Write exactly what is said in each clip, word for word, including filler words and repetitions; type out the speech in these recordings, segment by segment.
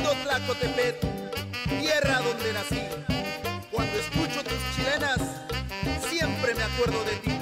Querido Tlacotepet, tierra donde nací, cuando escucho tus chilenas, siempre me acuerdo de ti.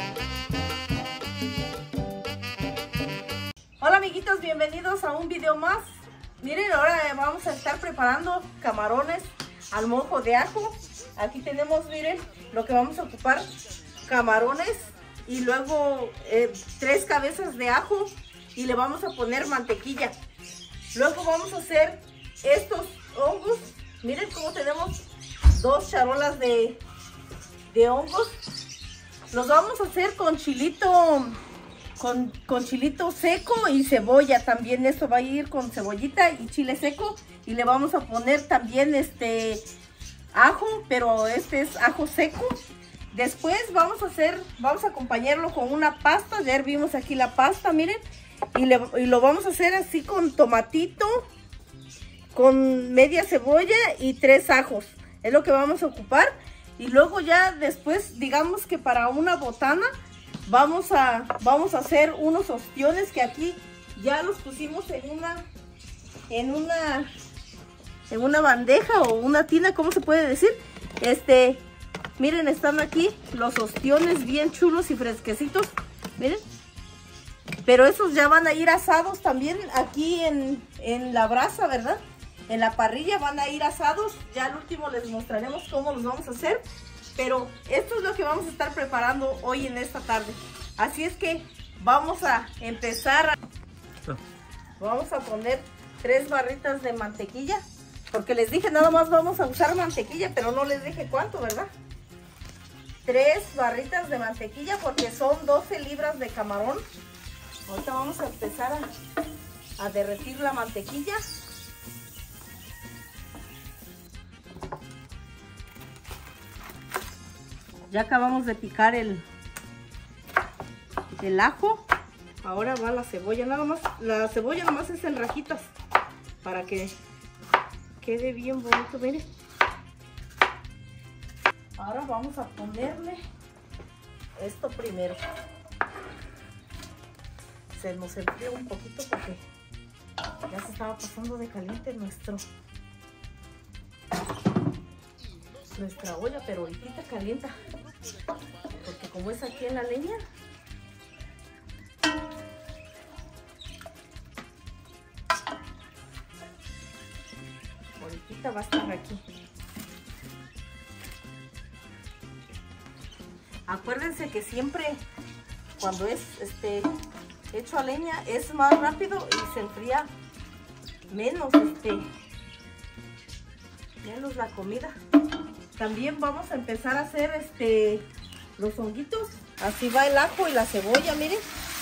Hola amiguitos, bienvenidos a un video más. Miren, ahora vamos a estar preparando camarones al mojo de ajo. Aquí tenemos, miren, lo que vamos a ocupar: camarones y luego eh, tres cabezas de ajo, y le vamos a poner mantequilla. Luego vamos a hacer estos hongos. Miren cómo tenemos dos charolas de, de hongos. Los vamos a hacer con chilito, con, con chilito seco y cebolla también. Esto va a ir con cebollita y chile seco. Y le vamos a poner también este ajo, pero este es ajo seco. Después vamos a hacer, vamos a acompañarlo con una pasta. Ya hervimos aquí la pasta, miren. Y, le, y lo vamos a hacer así con tomatito, con media cebolla y tres ajos. Es lo que vamos a ocupar. Y luego ya después, digamos que para una botana, vamos a, vamos a hacer unos ostiones que aquí ya los pusimos en una, en una, en una bandeja o una tina, ¿cómo se puede decir? Este, miren, están aquí los ostiones bien chulos y fresquecitos, miren. Pero esos ya van a ir asados también aquí en, en la brasa, ¿verdad? En la parrilla van a ir asados. Ya al último les mostraremos cómo los vamos a hacer. Pero esto es lo que vamos a estar preparando hoy en esta tarde. Así es que vamos a empezar. A... Vamos a poner tres barritas de mantequilla. Porque les dije nada más vamos a usar mantequilla, pero no les dije cuánto, ¿verdad? Tres barritas de mantequilla porque son doce libras de camarón. Ahorita vamos a empezar a, a derretir la mantequilla. Ya acabamos de picar el, el ajo. Ahora va la cebolla. Nada más, la cebolla nada más es en rajitas para que quede bien bonito, miren. Ahora vamos a ponerle esto primero. Se nos enfrió un poquito porque ya se estaba pasando de caliente nuestro nuestra olla, pero ahorita calienta porque como es aquí en la leña, ahorita va a estar aquí. Acuérdense que siempre cuando es este hecho a leña es más rápido y se enfría menos este menos la comida. También vamos a empezar a hacer este los honguitos. Así va el ajo y la cebolla, miren.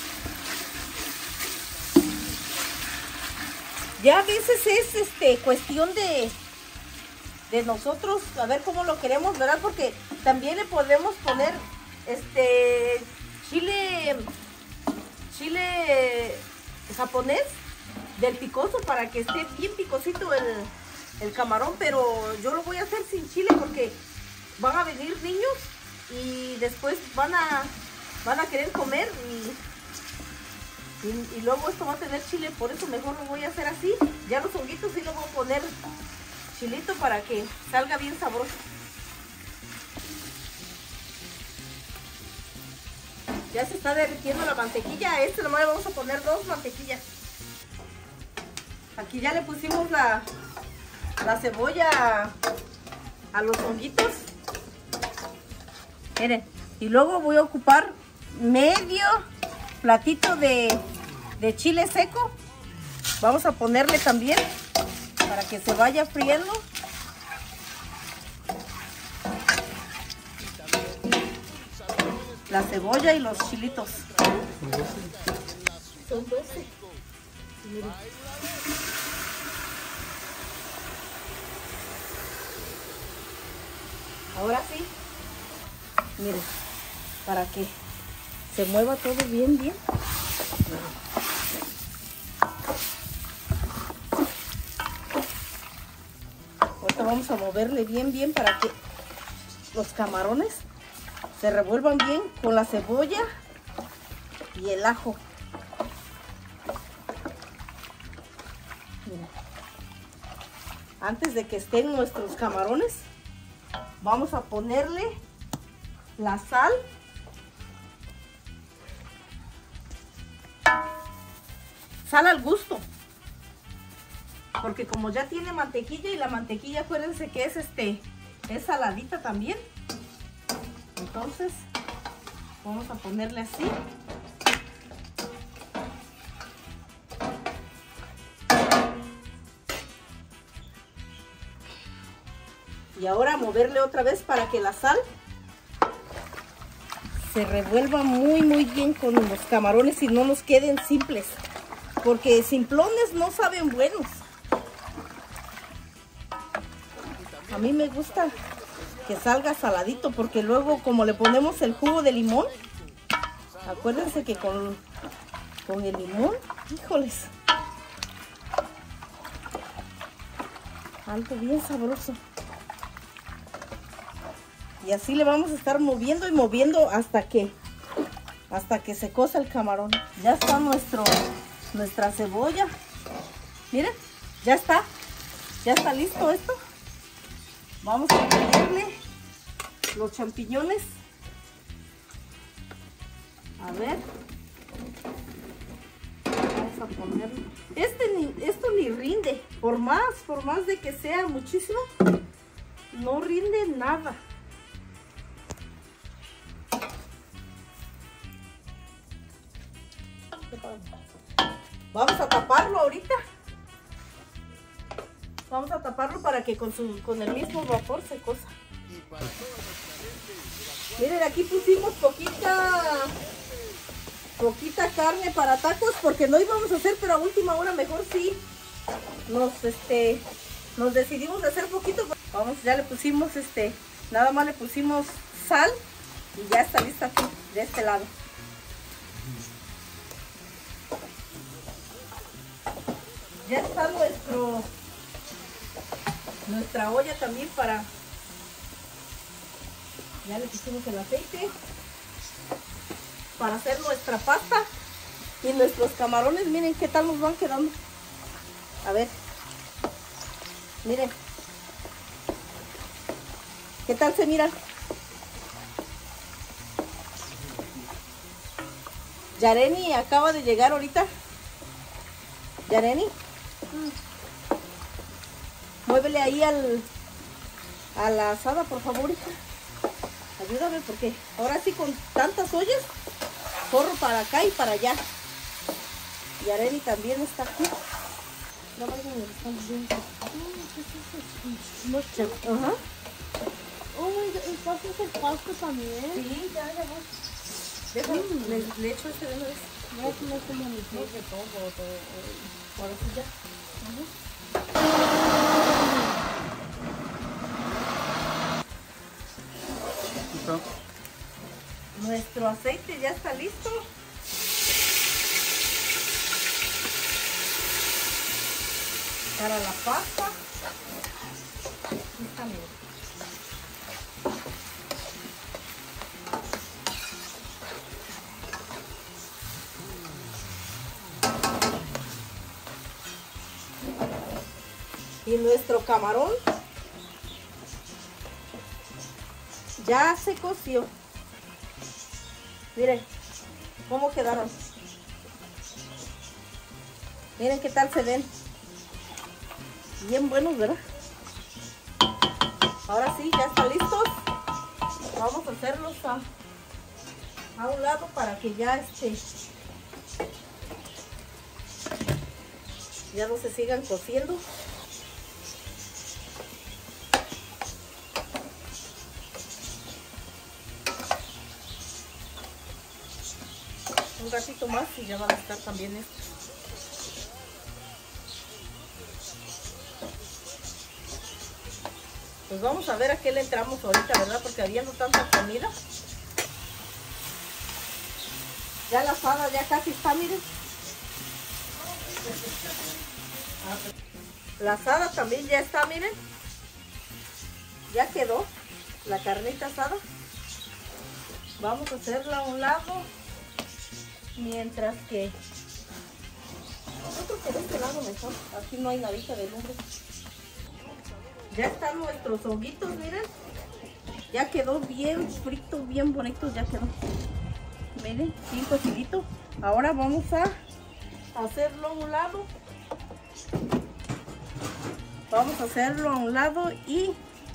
Ya a veces es este cuestión de de nosotros a ver cómo lo queremos, ¿verdad? Porque también le podemos poner este chile chile japonés del picoso para que esté bien picosito el, el camarón, pero yo lo voy a hacer sin chile porque van a venir niños y después van a van a querer comer y, y, y luego esto va a tener chile, por eso mejor lo voy a hacer así. Ya los honguitos sí lo voy a poner chilito para que salga bien sabroso. Ya se está derritiendo la mantequilla. A este nomás le vamos a poner dos mantequillas. Aquí ya le pusimos la, la cebolla a, a los honguitos. Miren. Y luego voy a ocupar medio platito de, de chile seco. Vamos a ponerle también para que se vaya friendo. La cebolla y los chilitos. Son doce. Miren. Ahora sí. Miren. Para que se mueva todo bien, bien. Ahorita vamos a moverle bien, bien para que los camarones se revuelvan bien con la cebolla y el ajo. Miren. antes de que estén nuestros camarones, vamos a ponerle la sal. Sal al gusto. Porque como ya tiene mantequilla, y la mantequilla, acuérdense que es este, es saladita también. Entonces, vamos a ponerle así. Y ahora moverle otra vez para que la sal se revuelva muy muy bien con los camarones y no nos queden simples. Porque simplones no saben buenos. A mí me gusta que salga saladito porque luego como le ponemos el jugo de limón, acuérdense que con, con el limón, híjoles, algo bien sabroso. Y así le vamos a estar moviendo y moviendo hasta que hasta que se cosa el camarón. Ya está nuestro nuestra cebolla. Miren, ya está. Ya está listo esto. Vamos a ponerle los champiñones. A ver. Vamos a ponerlo. Este ni, esto ni rinde. Por más, por más de que sea muchísimo, no rinde nada. Vamos a taparlo ahorita. Vamos a taparlo para que con, su, con el mismo vapor se cosa. Miren, aquí pusimos poquita poquita carne para tacos porque no íbamos a hacer, pero a última hora mejor sí nos este nos decidimos a hacer poquito. Vamos, ya le pusimos este, nada más le pusimos sal y ya está lista aquí de este lado. Ya está nuestro nuestra olla también para, ya le pusimos el aceite para hacer nuestra pasta y nuestros camarones. Miren qué tal nos van quedando. A ver, miren qué tal se miran. Yareni acaba de llegar ahorita. Yareni, muévele ahí al, a la asada, por favor, hija. Ayúdame porque ahora sí con tantas ollas, corro para acá y para allá. Y Areli también está aquí. Ajá. Oh my god, ¿y vas a hacer pasta también? Sí, ya, ya voy. Déjame, Mm. le, le echo este de una vez. No, no es como mi No, que todo, todo, todo. Ahora sí ya. ¿Listo? Nuestro aceite ya está listo. Para la pasta. Aquí está, miren. Y nuestro camarón ya se coció. Miren cómo quedaron. Miren qué tal se ven. Bien buenos, ¿verdad? Ahora sí, ya están listos. Vamos a hacerlos a, a un lado para que ya este ya no se sigan cociendo. Un ratito más y ya van a estar también estos. Pues vamos a ver a qué le entramos ahorita, ¿verdad? Porque habiendo tanta comida. Ya la asada ya casi está, miren. La asada también ya está, miren. Ya quedó la carnita asada. Vamos a hacerla a un lado. Mientras que... Yo creo que de este lado mejor. Aquí no hay nadita de lumbre. Ya están nuestros honguitos, miren. Ya quedó bien frito, bien bonito, ya quedó. Miren, bien cocidito. Ahora vamos a hacerlo a un lado. Vamos a hacerlo a un lado y...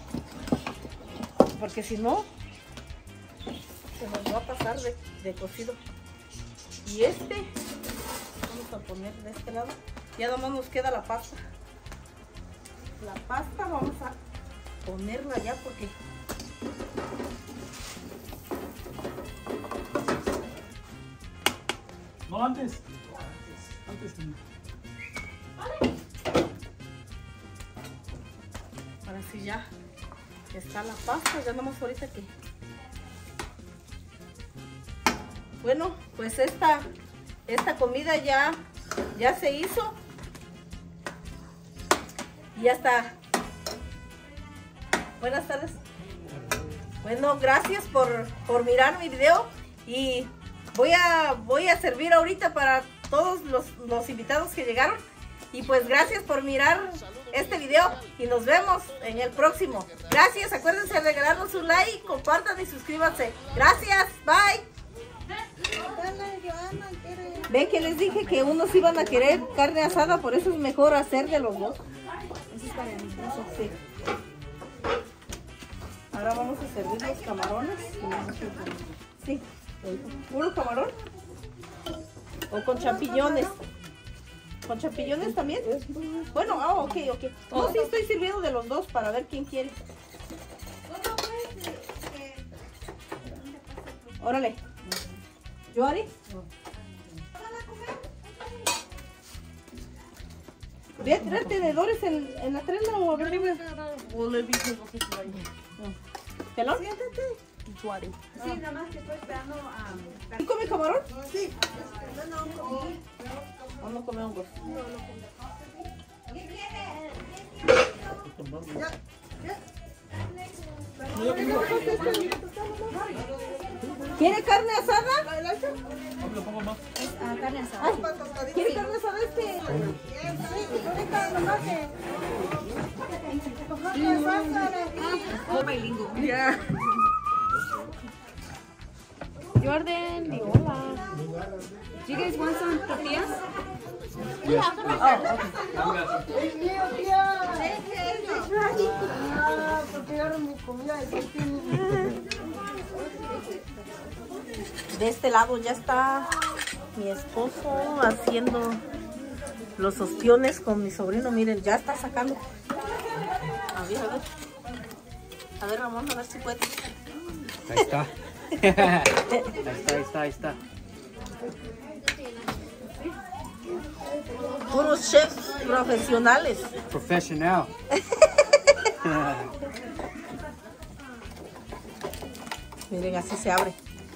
porque si no, se nos va a pasar de, de cocido. Y este, vamos a poner de este lado. Ya nomás nos queda la pasta. La pasta vamos a ponerla ya porque... No, antes. Antes. Ahora sí ya está la pasta, ya nomás ahorita que... Bueno, pues esta, esta comida ya, ya se hizo. Y ya está. Buenas tardes. Bueno, gracias por, por mirar mi video. Y voy a, voy a servir ahorita para todos los, los invitados que llegaron. Y pues gracias por mirar este video y nos vemos en el próximo. Gracias, acuérdense de regalarnos un like, compartan y suscríbanse. Gracias, bye. Ven que les dije que unos iban a querer carne asada, por eso es mejor hacer de los dos. Eso es para el incluso, sí. Ahora vamos a servir los camarones. Sí, puro camarón. O con champiñones. ¿Con champiñones también? Bueno, ah, ok, ok. No, sí, estoy sirviendo de los dos para ver quién quiere. Órale. ¿Yoari? Voy a tirar tenedores en, en la trena o a ver. ¿Pelón? Siéntate. Sí, nada más que estoy esperando a... ¿Y come camarón? Sí. No, no come hongos. ¿Quiere carne asada? Lo pongo más. Ah, carne asada. Ay, ¿quiere carne asada este? Ya. Jordan, y hola. Do you guys want some tortillas? De este lado ya está mi esposo haciendo los ostiones con mi sobrino. Miren, ya está sacando. A ver, a ver. A ver, Ramón, a ver si puede. Ahí está. Ahí está, ahí está, ahí está. Puros chefs profesionales. Profesional. Miren, así se abre.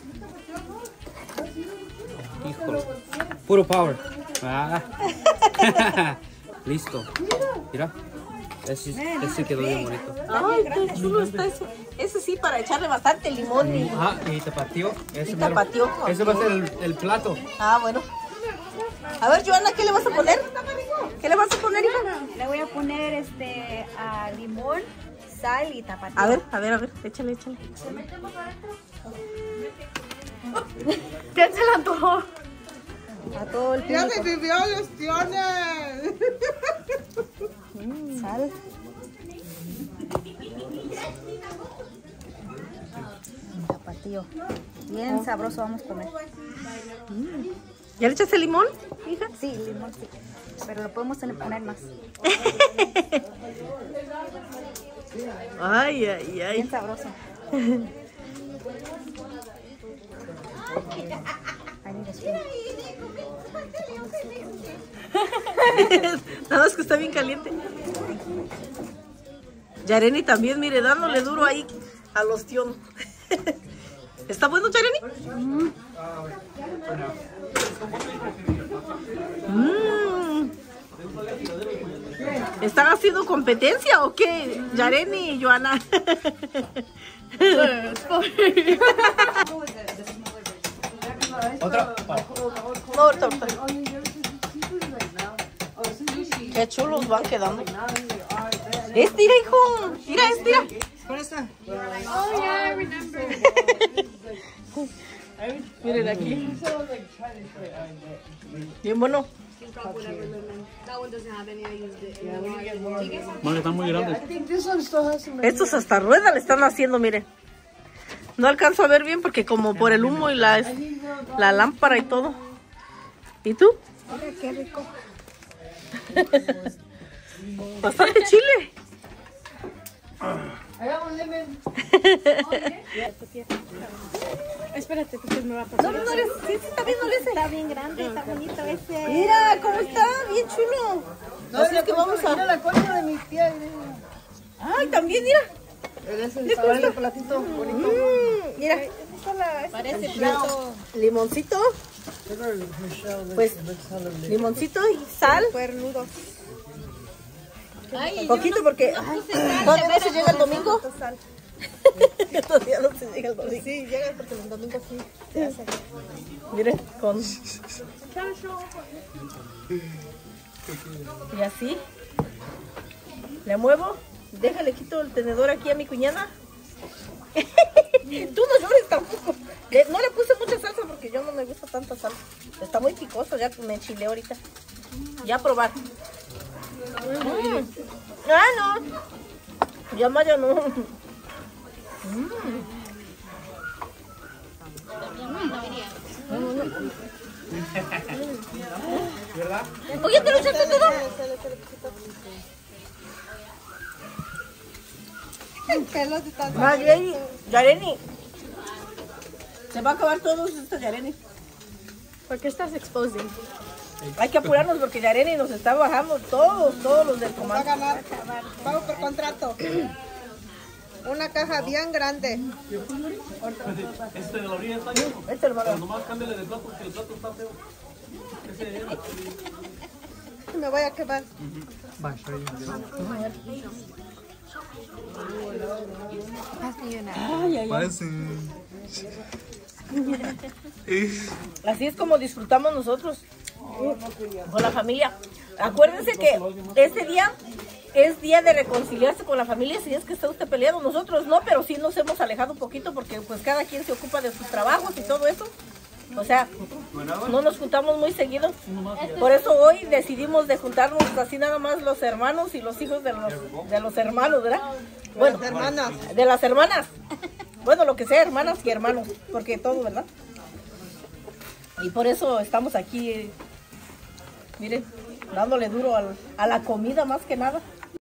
Híjole. Puro power. Ah. Listo. Mira. Ese, ese quedó bien bonito. Ay, qué chulo está eso. Ese sí, para echarle bastante limón. Y... Ah, y tapatío. Ese, Y tapatío. ese va a ser el, el plato. Ah, bueno. A ver, Joana, ¿qué le vas a poner? ¿Qué le vas a poner, hija? Le voy a poner este a limón, sal y tapatío. A ver, a ver, a ver. Échale, échale. Ya se la antojó. A todo el Ya público. se vivió los tiones. Mm, sal. Tapatío. Bien sabroso, vamos a comer. ¿Ya le echaste limón, hija? Sí, limón, sí. Pero lo podemos poner más. Ay, ay, ay. Bien sabroso. Ay, mira, sí. Nada más que está bien caliente. Yareni también, mire, dándole duro ahí al ostión. ¿Está bueno, Yareni? Mm. Mm. ¿Están haciendo competencia o qué? Yareni y Joana. Otra. No, ahorita, ahorita. Qué chulos van quedando. Estira, hijo. Mira, estira. Por esta. Oh, yeah, I remember. Miren aquí. Bien bueno. That one doesn't have any. I used it. Do you guys have Mami, están muy grandes. I think this one still has some. Estos hasta rueda le están haciendo, miren. No alcanzo a ver bien porque como por el humo y la, la lámpara y todo. ¿Y tú? Mira qué rico. Bastante chile. Espérate, porque me va a pasar. No, no, no, le- sí, sí, está bien, no le hace. Está bien grande, está bonito ese. Mira cómo está, bien chulo. Así es que vamos Mira a... la concha de mi tía. Ay, también, mira. Es el sabor del platito bonito. Mm, mira. Parece plato. Limoncito. Pues, limoncito y sal. Cuernudo. Un poquito porque ay, todavía no se llega el domingo. Todavía no se llega el domingo. Sí, llega porque los domingos sí se hace. Miren, con... Y así. Le muevo. Déjale, quito el tenedor aquí a mi cuñada. Tú no llores tampoco. Le- no le puse mucha salsa porque yo no me gusta tanta salsa. Está muy picoso, ya me enchilé ahorita. Ya a probar. Mm. Ah, no. Ya Maya no. ¿Verdad? Oye, ¿te lo echaste todo? Pelos de tanto. Yareni, Yareni. Se va a acabar todo esto, Yareni. ¿Por qué estás exposing? Hay que apurarnos porque Yareni nos está bajando todos, todos los del Va a comando. ganar. Vamos por contrato. Una caja bien grande. Este de la orilla está lleno. Este hermano. Pero nomás cámbiale de plato porque el plato está feo. Ese era. Me voy a quemar. Ay, ay, ay. Así es como disfrutamos nosotros con la familia. Acuérdense que este día es día de reconciliarse con la familia. Si es que está usted peleado, nosotros no, pero sí nos hemos alejado un poquito porque pues cada quien se ocupa de sus trabajos y todo eso. O sea, no nos juntamos muy seguido. Por eso hoy decidimos de juntarnos así nada más los hermanos y los hijos de los, de los hermanos, ¿verdad? Bueno, Las hermanas. de las hermanas. Bueno, lo que sea, hermanas y hermanos, porque todo, ¿verdad? Y por eso estamos aquí, eh, miren, dándole duro al- a la comida más que nada.